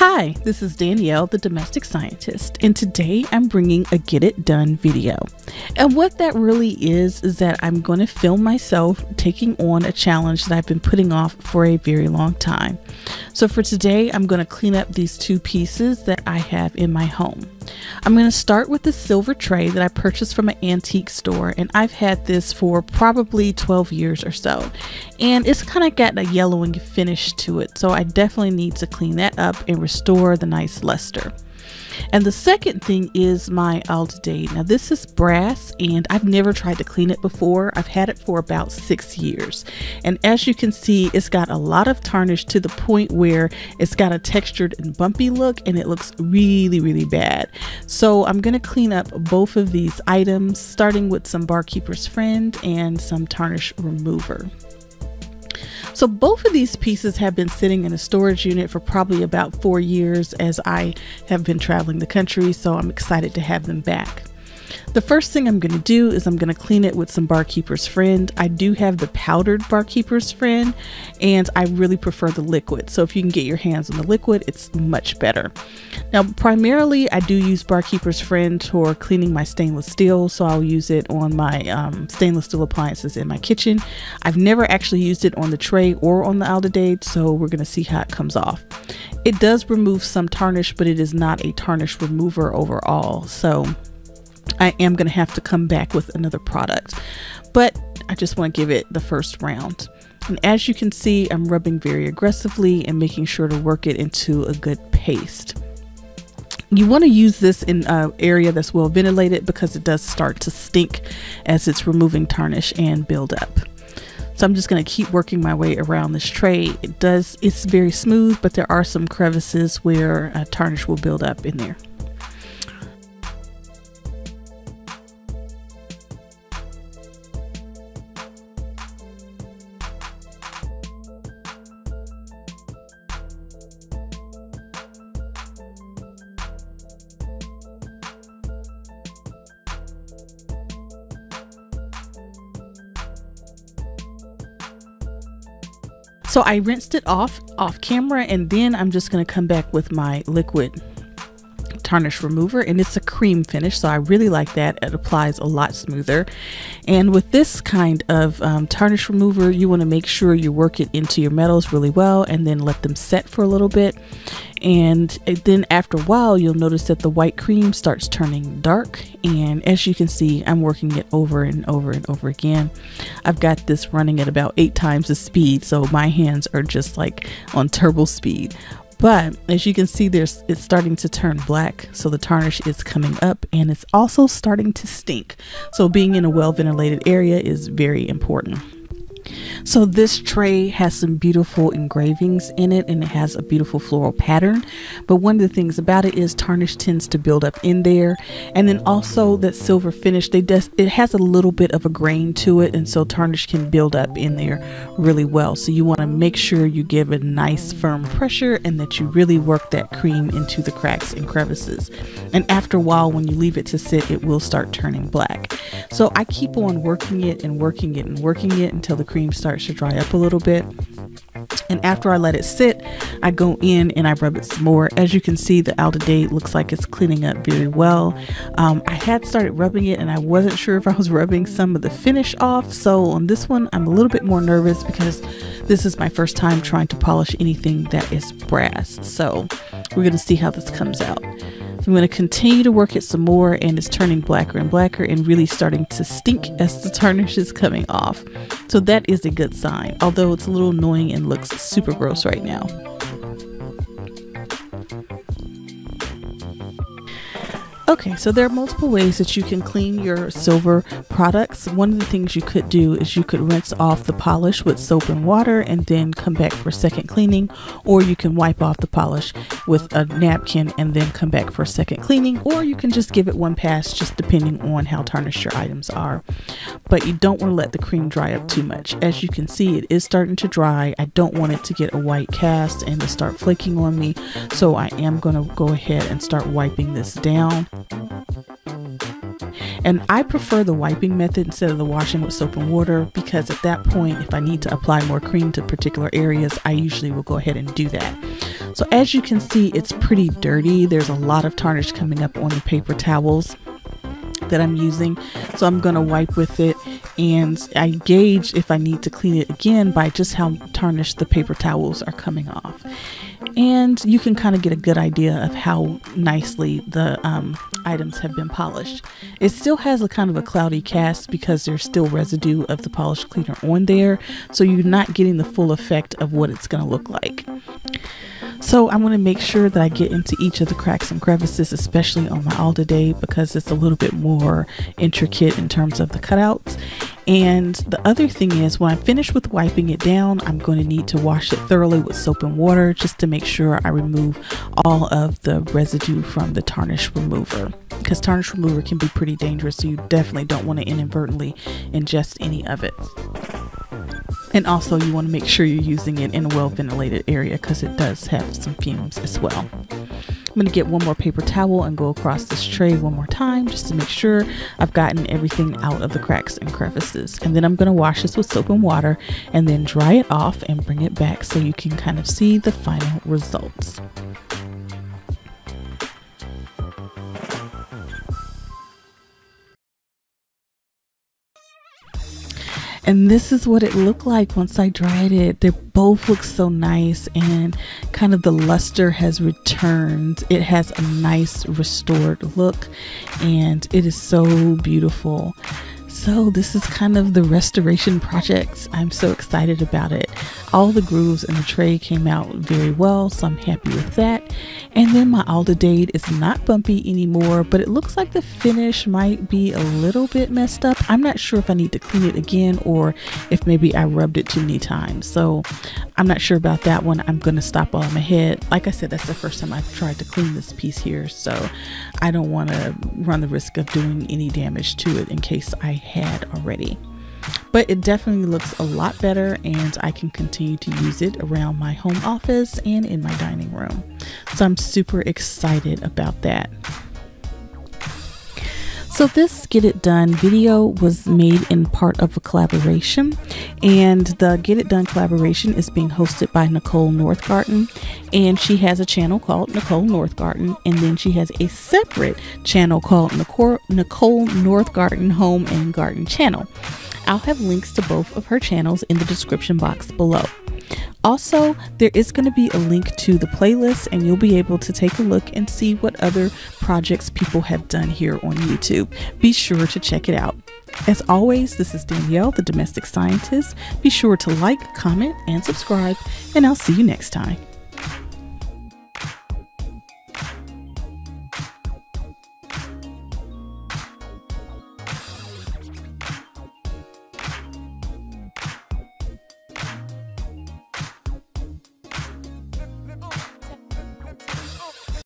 Hi, this is Danielle, the domestic scientist, and today I'm bringing a Get It Done video. And what that really is that I'm going to film myself taking on a challenge that I've been putting off for a very long time. So for today, I'm going to clean up these two pieces that I have in my home. I'm going to start with the silver tray that I purchased from an antique store, and I've had this for probably 12 years or so, and it's kind of got a yellowing finish to it, so I definitely need to clean that up and restore the nice luster. And the second thing is my Aldedate. Now this is brass and I've never tried to clean it before. I've had it for about 6 years, and as you can see, it's got a lot of tarnish to the point where it's got a textured and bumpy look, and it looks really bad. So I'm going to clean up both of these items, starting with some Barkeeper's Friend and some tarnish remover. So both of these pieces have been sitting in a storage unit for probably about 4 years as I have been traveling the country, so I'm excited to have them back. The first thing I'm going to do is I'm going to clean it with some Barkeeper's Friend. I do have the powdered Barkeeper's Friend, and I really prefer the liquid. So if you can get your hands on the liquid, it's much better. Now, primarily, I do use Barkeeper's Friend for cleaning my stainless steel, so I'll use it on my stainless steel appliances in my kitchen. I've never actually used it on the tray or on the Aldedate, so we're going to see how it comes off. It does remove some tarnish, but it is not a tarnish remover overall, so I am going to have to come back with another product, but I just want to give it the first round. And as you can see, I'm rubbing very aggressively and making sure to work it into a good paste. You want to use this in an area that's well ventilated because it does start to stink as it's removing tarnish and build up. So I'm just going to keep working my way around this tray. It's very smooth, but there are some crevices where tarnish will build up in there. So I rinsed it off camera, and then I'm just going to come back with my liquid tarnish remover, and it's a cream finish, so I really like that. It applies a lot smoother. And with this kind of tarnish remover, you want to make sure you work it into your metals really well and then let them set for a little bit. And then after a while, you'll notice that the white cream starts turning dark, and as you can see, I'm working it over and over and over again. I've got this running at about 8 times the speed, so my hands are just like on turbo speed. But as you can see, it's starting to turn black, so the tarnish is coming up, and it's also starting to stink. So being in a well ventilated area is very important. So this tray has some beautiful engravings in it, and it has a beautiful floral pattern, but one of the things about it is tarnish tends to build up in there, and then also that silver finish, it has a little bit of a grain to it, and so tarnish can build up in there really well. So you want to make sure you give it nice firm pressure and that you really work that cream into the cracks and crevices. And after a while, when you leave it to sit, it will start turning black. So I keep on working it and working it and working it until the cream starts to dry up a little bit. And after I let it sit, I go in and I rub it some more. As you can see, the Aldedate looks like it's cleaning up very well. I had started rubbing it and I wasn't sure if I was rubbing some of the finish off. So on this one, I'm a little bit more nervous because this is my first time trying to polish anything that is brass. So we're going to see how this comes out. So I'm going to continue to work it some more, and it's turning blacker and blacker and really starting to stink as the tarnish is coming off. So that is a good sign, although it's a little annoying and looks super gross right now. Okay, so there are multiple ways that you can clean your silver products. One of the things you could do is you could rinse off the polish with soap and water and then come back for a second cleaning, or you can wipe off the polish with a napkin and then come back for a second cleaning, or you can just give it one pass, just depending on how tarnished your items are. But you don't want to let the cream dry up too much. As you can see, it is starting to dry. I don't want it to get a white cast and to start flaking on me, so I am going to go ahead and start wiping this down. And I prefer the wiping method instead of the washing with soap and water, because at that point, if I need to apply more cream to particular areas, I usually will go ahead and do that. So as you can see, it's pretty dirty. There's a lot of tarnish coming up on the paper towels that I'm using, so I'm going to wipe with it, and I gauge if I need to clean it again by just how tarnished the paper towels are coming off. And you can kind of get a good idea of how nicely the items have been polished. It still has a kind of a cloudy cast because there's still residue of the polish cleaner on there, so you're not getting the full effect of what it's going to look like. So I'm going to make sure that I get into each of the cracks and crevices, especially on my Aldehyde, because it's a little bit more intricate in terms of the cutouts. And the other thing is, when I'm finished with wiping it down, I'm going to need to wash it thoroughly with soap and water just to make sure I remove all of the residue from the tarnish remover, because tarnish remover can be pretty dangerous, so you definitely don't want to inadvertently ingest any of it. And also you want to make sure you're using it in a well ventilated area because it does have some fumes as well. I'm going to get one more paper towel and go across this tray one more time just to make sure I've gotten everything out of the cracks and crevices. And then I'm going to wash this with soap and water and then dry it off and bring it back so you can kind of see the final results. And this is what it looked like once I dried it. They both look so nice, and kind of the luster has returned. It has a nice restored look, and it is so beautiful. So this is kind of the restoration project. I'm so excited about it. All the grooves in the tray came out very well, so I'm happy with that. And then my Aldehyde is not bumpy anymore, but it looks like the finish might be a little bit messed up. I'm not sure if I need to clean it again or if maybe I rubbed it too many times. So I'm not sure about that one. I'm going to stop while I'm ahead. Like I said, that's the first time I've tried to clean this piece here, so I don't want to run the risk of doing any damage to it in case I had already. But it definitely looks a lot better, and I can continue to use it around my home office and in my dining room. So I'm super excited about that. So this Get It Done video was made in part of a collaboration, and the Get It Done collaboration is being hosted by Nicole Northgarten, and she has a channel called Nicole Northgarten, and then she has a separate channel called Nicole Northgarten Home and Garden Channel. I'll have links to both of her channels in the description box below. Also, there is going to be a link to the playlist, and you'll be able to take a look and see what other projects people have done here on YouTube. Be sure to check it out. As always, this is Danielle, the Domestic Scientist. Be sure to like, comment, and subscribe, and I'll see you next time.